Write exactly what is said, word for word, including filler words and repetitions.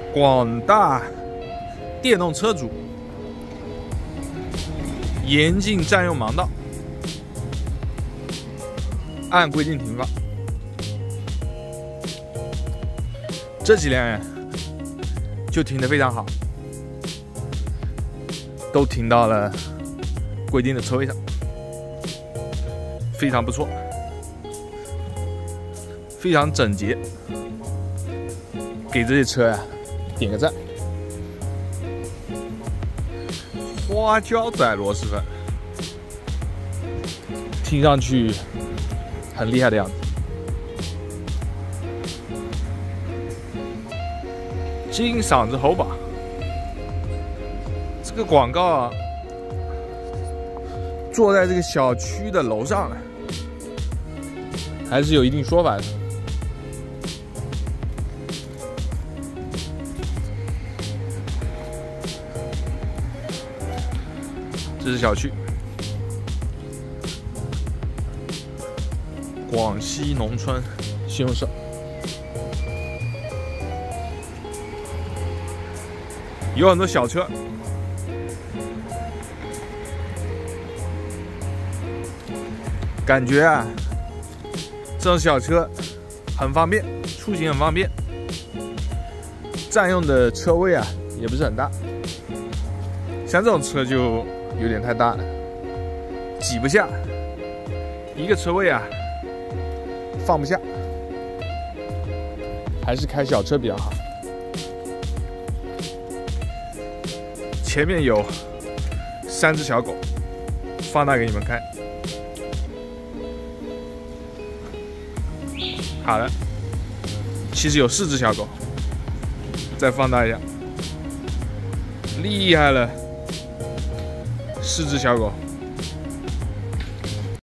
广大电动车主严禁占用盲道，按规定停放。这几辆就停得非常好，都停到了规定的车位上，非常不错，非常整洁，给这些车呀点个赞。花椒仔螺蛳粉，听上去很厉害的样子。金嗓子喉把，这个广告啊，坐在这个小区的楼上了，还是有一定说法的。这是小区，广西农村信用社。有很多小车，感觉啊，这种小车很方便，出行很方便，占用的车位啊也不是很大。像这种车就有点太大了，挤不下，一个车位啊放不下，还是开小车比较好。前面有三只小狗，放大给你们看。好了，其实有四只小狗，再放大一下，厉害了，四只小狗。